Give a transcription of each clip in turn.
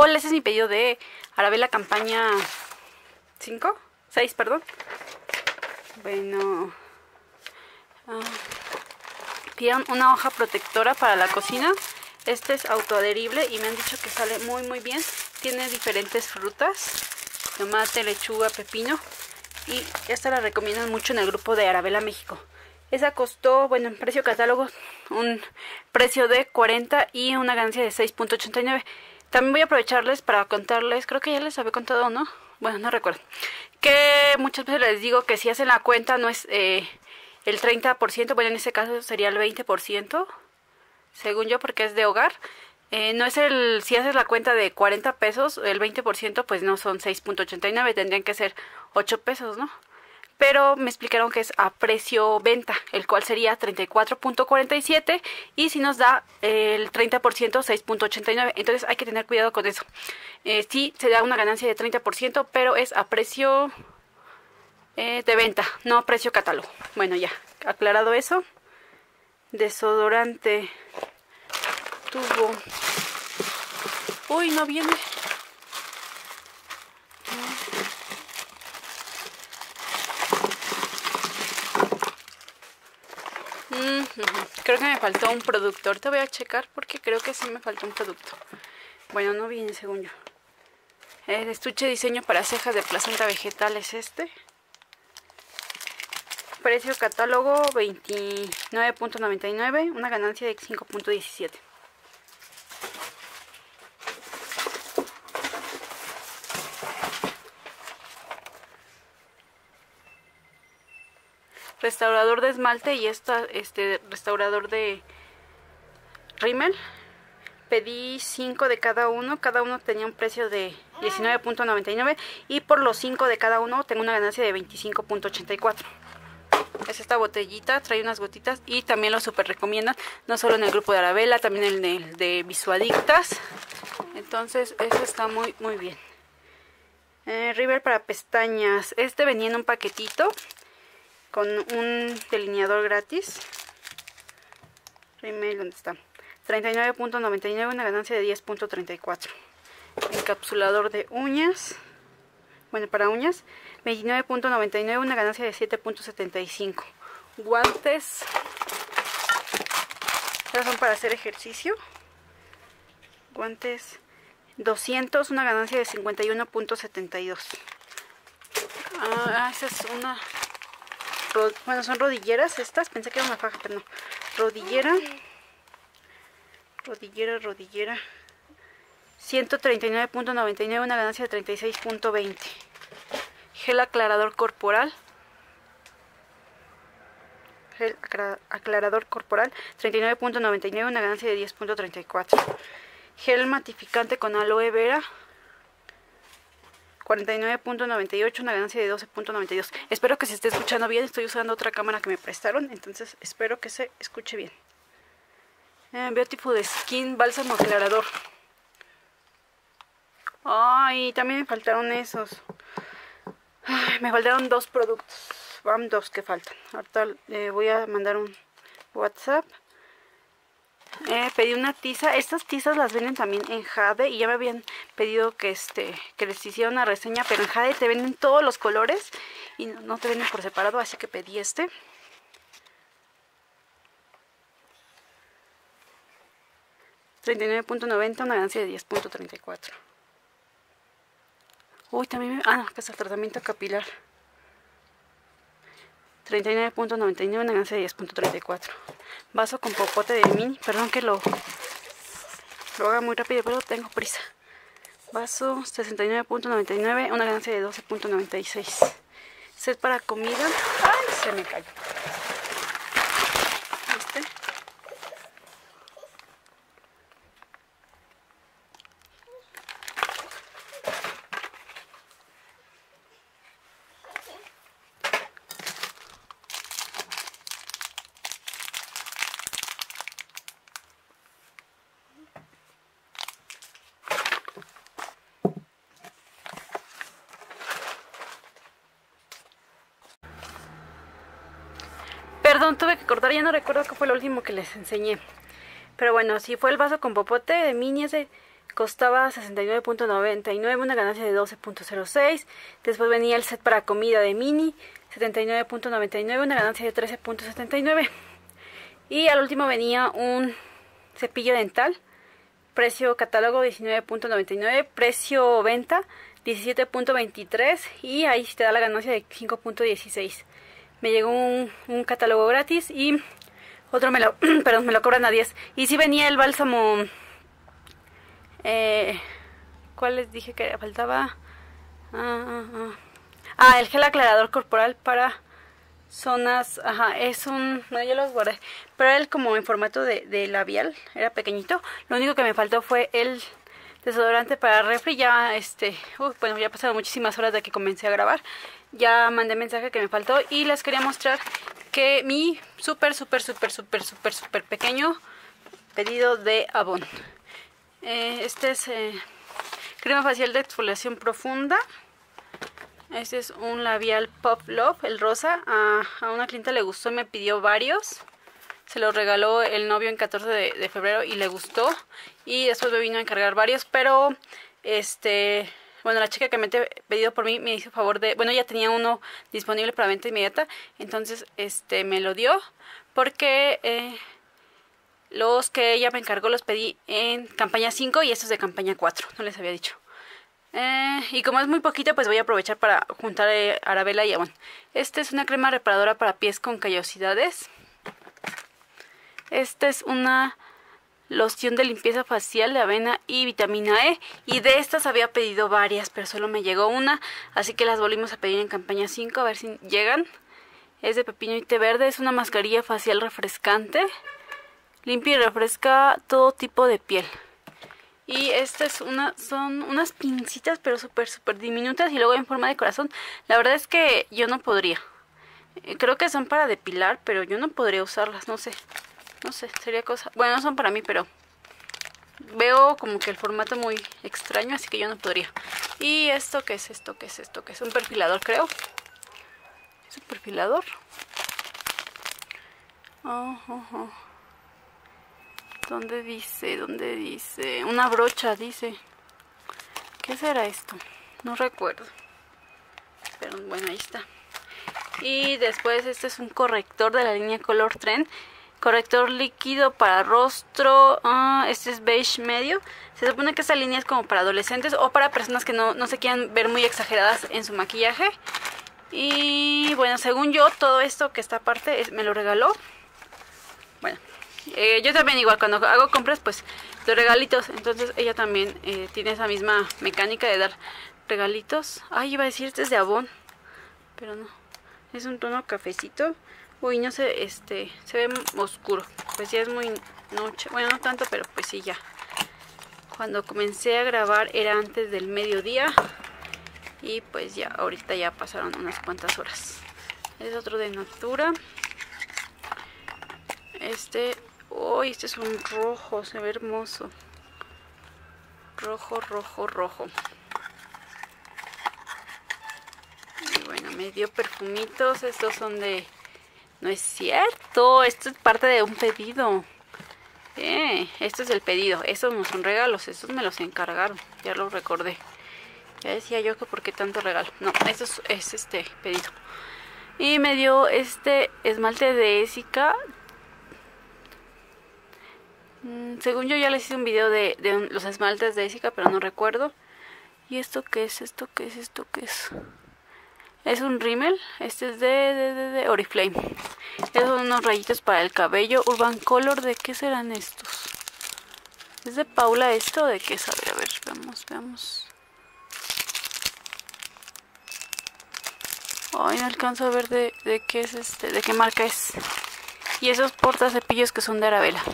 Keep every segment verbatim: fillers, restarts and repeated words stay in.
Hola, ese es mi pedido de Arabella campaña cinco, seis, perdón. Bueno, uh, pidieron una hoja protectora para la cocina. Este es autoadherible y me han dicho que sale muy muy bien. Tiene diferentes frutas, tomate, lechuga, pepino. Y esta la recomiendan mucho en el grupo de Arabella México. Esa costó, bueno, en precio catálogo, un precio de cuarenta y una ganancia de seis punto ochenta y nueve. También voy a aprovecharles para contarles, creo que ya les había contado, ¿no? Bueno, no recuerdo. Que muchas veces les digo que si hacen la cuenta no es eh, el treinta por ciento, bueno, en este caso sería el veinte por ciento, según yo, porque es de hogar. Eh, no es el, si haces la cuenta de cuarenta pesos, el veinte por ciento pues no son seis punto ochenta y nueve, tendrían que ser ocho pesos, ¿no? Pero me explicaron que es a precio venta, el cual sería treinta y cuatro punto cuarenta y siete, y si nos da el treinta por ciento, seis punto ochenta y nueve. Entonces hay que tener cuidado con eso. Eh, sí se da una ganancia de treinta por ciento, pero es a precio eh, de venta, no a precio catálogo. Bueno, ya aclarado eso. Desodorante tubo. Uy, no viene. Mm, creo que me faltó un producto. Ahorita voy a checar porque creo que sí me faltó un producto. Bueno, no viene según yo. El estuche de diseño para cejas de placenta vegetal es este. Precio catálogo veintinueve punto noventa y nueve. Una ganancia de cinco punto diecisiete. Restaurador de esmalte y esta, este restaurador de rímel. Pedí cinco de cada uno. Cada uno tenía un precio de diecinueve punto noventa y nueve. Y por los cinco de cada uno tengo una ganancia de veinticinco punto ochenta y cuatro. Es esta botellita, trae unas gotitas y también lo super recomiendan. No solo en el grupo de Arabella, también en el de Visuadictas. Entonces eso está muy muy bien. Eh, River para pestañas. Este venía en un paquetito con un delineador gratis. Rímel, ¿dónde está? treinta y nueve punto noventa y nueve, una ganancia de diez punto treinta y cuatro. Encapsulador de uñas, bueno, para uñas, veintinueve punto noventa y nueve, una ganancia de siete punto setenta y cinco. Guantes, estos son para hacer ejercicio. Guantes doscientos, una ganancia de cincuenta y uno punto setenta y dos. Ah, esa es una... Bueno, son rodilleras estas. Pensé que era una faja, pero no. Rodillera. Rodillera, rodillera. ciento treinta y nueve punto noventa y nueve, una ganancia de treinta y seis punto veinte. Gel aclarador corporal. Gel aclarador corporal. treinta y nueve punto noventa y nueve, una ganancia de diez punto treinta y cuatro. Gel matificante con aloe vera. cuarenta y nueve punto noventa y ocho, una ganancia de doce punto noventa y dos. Espero que se esté escuchando bien. Estoy usando otra cámara que me prestaron, entonces espero que se escuche bien. eh, Beautiful Skin, bálsamo aclarador. Ay, también me faltaron esos. Ay, me faltaron dos productos. Van dos que faltan. Ahorita eh, voy a mandar un WhatsApp. Eh, pedí una tiza. Estas tizas las venden también en Jade y ya me habían pedido que este que les hiciera una reseña, pero en Jade te venden todos los colores y no, no te venden por separado, así que pedí este. treinta y nueve punto noventa, una ganancia de diez punto treinta y cuatro. Uy, también me... Ah, no, que es el tratamiento capilar. treinta y nueve punto noventa y nueve, una ganancia de diez punto treinta y cuatro. Vaso con popote de mini. Perdón que lo, lo haga muy rápido, pero tengo prisa. Vaso sesenta y nueve punto noventa y nueve, una ganancia de doce punto noventa y seis. Set para comida. Ay, se me cayó. Este. Perdón, tuve que cortar, ya no recuerdo qué fue lo último que les enseñé. Pero bueno, sí fue el vaso con popote de mini, ese costaba sesenta y nueve punto noventa y nueve, una ganancia de doce punto cero seis. Después venía el set para comida de Mini, setenta y nueve punto noventa y nueve, una ganancia de trece punto setenta y nueve. Y al último venía un cepillo dental, precio catálogo diecinueve punto noventa y nueve, precio venta diecisiete punto veintitrés, y ahí te da la ganancia de cinco punto dieciséis. Me llegó un, un catálogo gratis y otro me lo, perdón, me lo cobran a diez. Y sí venía el bálsamo, eh, ¿cuál les dije que faltaba? Ah, ah, ah. ah, el gel aclarador corporal para zonas, ajá, es un, no, yo los guardé, pero era como en formato de, de labial, era pequeñito. Lo único que me faltó fue el desodorante para refri. Ya, este, uh, bueno, ya pasaron muchísimas horas de que comencé a grabar. Ya mandé mensaje que me faltó y les quería mostrar que mi súper, súper, súper, súper, súper, súper pequeño pedido de Avon. Eh, este es eh, crema facial de exfoliación profunda. Este es un labial Pop Love, el rosa. A, a una clienta le gustó y me pidió varios. Se lo regaló el novio en catorce de febrero y le gustó. Y después me vino a encargar varios, pero este, bueno, la chica que me ha pedido por mí me hizo favor de, bueno, ya tenía uno disponible para venta inmediata, entonces este me lo dio porque eh, los que ella me encargó los pedí en campaña cinco y estos de campaña cuatro, no les había dicho. Eh, y como es muy poquito, pues voy a aprovechar para juntar eh, Arabella y Avon. Esta es una crema reparadora para pies con callosidades. Esta es una loción de limpieza facial de avena y vitamina E. Y de estas había pedido varias, pero solo me llegó una. Así que las volvimos a pedir en campaña cinco, a ver si llegan. Es de pepino y té verde. Es una mascarilla facial refrescante. Limpia y refresca todo tipo de piel. Y esta es una, son unas pincitas, pero súper, súper diminutas y luego en forma de corazón. La verdad es que yo no podría. Creo que son para depilar, pero yo no podría usarlas, no sé. No sé, sería cosa... Bueno, no son para mí, pero veo como que el formato muy extraño, así que yo no podría. ¿Y esto qué es? ¿Esto qué es? ¿Esto qué es? Un perfilador, creo. ¿Es un perfilador? Oh, oh, oh. ¿Dónde dice? ¿Dónde dice? Una brocha, dice. ¿Qué será esto? No recuerdo. Pero bueno, ahí está. Y después este es un corrector de la línea Color Trend. Corrector líquido para rostro. Uh, este es beige medio. Se supone que esta línea es como para adolescentes o para personas que no, no se quieran ver muy exageradas en su maquillaje. Y bueno, según yo, todo esto que está aparte es, me lo regaló. Bueno, eh, yo también igual cuando hago compras, pues los regalitos. Entonces ella también eh, tiene esa misma mecánica de dar regalitos. Ay, iba a decir, este es de Avon, pero no. Es un tono cafecito. Uy, no sé, este, se ve oscuro. Pues ya es muy noche. Bueno, no tanto, pero pues sí, ya. Cuando comencé a grabar era antes del mediodía. Y pues ya, ahorita ya pasaron unas cuantas horas. Es otro de Natura. Este, uy, este es un rojo, se ve hermoso. Rojo, rojo, rojo. Y bueno, me dio perfumitos. Estos son de... No es cierto, esto es parte de un pedido. Eh, esto es el pedido. Estos no son regalos, estos me los encargaron. Ya los recordé. Ya decía yo que por qué tanto regalo. No, esto es, es este pedido. Y me dio este esmalte de Essica. Mm, según yo ya les hice un video de, de un, los esmaltes de Essica, pero no recuerdo. ¿Y esto qué es? ¿Esto qué es? ¿Esto qué es? Es un rímel. Este es de, de, de, de Oriflame. Estos son unos rayitos para el cabello. Urban Color, ¿de qué serán estos? ¿Es de Paula esto o de qué sabe? A ver, veamos, veamos. Ay, no alcanzo a ver de, de qué es este, de qué marca es. Y esos portacepillos que son de Arabella.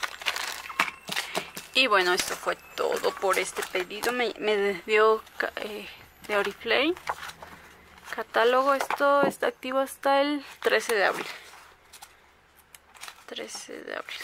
Y bueno, esto fue todo por este pedido. Me, me dio eh, de Oriflame. Catálogo, esto está activo hasta el trece de abril. trece de abril.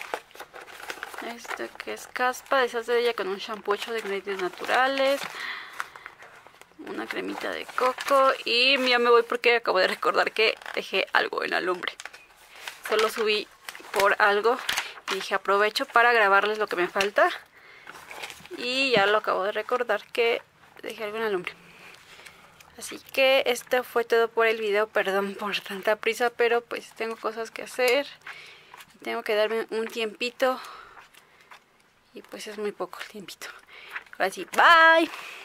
Este que es caspa, deshace de ella con un shampoo hecho de ingredientes naturales. Una cremita de coco. Y ya me voy porque acabo de recordar que dejé algo en la lumbre. Solo subí por algo y dije aprovecho para grabarles lo que me falta. Y ya lo acabo de recordar que dejé alguna lumbre. Así que esto fue todo por el video. Perdón por tanta prisa, pero pues tengo cosas que hacer. Tengo que darme un tiempito. Y pues es muy poco el tiempito. Ahora sí, bye.